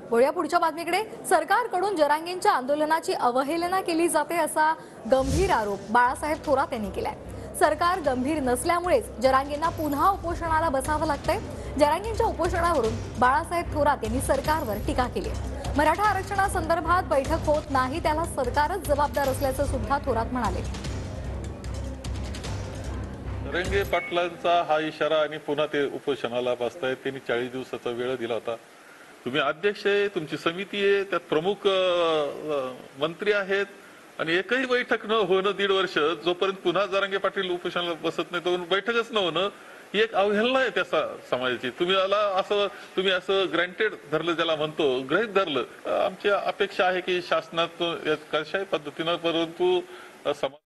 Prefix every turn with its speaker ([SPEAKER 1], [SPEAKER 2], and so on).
[SPEAKER 1] वळूया पुढच्या बातमीकडे। सरकारकडून जरांगेंच्या आंदोलनाची अवहेलना केली जाते असा गंभीर आरोप बाळासाहेब थोरात यांनी केलाय। सरकार गंभीर नसल्यामुळेच जरांगेंना पुन्हा उपोषणाला बसावं लागतंय। जरांगेंच्या उपोषणावरून बाळासाहेब थोरात यांनी सरकारवर टीका केली आहे। मराठा आरक्षणासंदर्भात बैठक होत नाही त्याला सरकारच जबाबदार असल्याचं सुद्धा थोरात म्हणाले।
[SPEAKER 2] जरांगे पाटलांचा हा इशारा आणि पुन्हा ते उपोषणाला बसतायत। त्यांनी 40 दिवसाचा वेळ दिला होता। तुम्ही अध्यक्ष आहे, तुमची समिती आहे, त्यात प्रमुख मंत्री आहेत आणि एकही बैठक न होणं 1.5 वर्ष, जोपर्यंत पुन्हा जरांगे पाटील उपोषणाला बसत नाही तोपर्यंत बैठकच न होणं ही एक अवहेलना आहे त्या समाजाची। तुम्ही असं ग्रँटेड धरलं, ज्याला म्हणतो गृहीत धरलं। आमची अपेक्षा आहे की शासनात कशाही पद्धतीनं, परंतु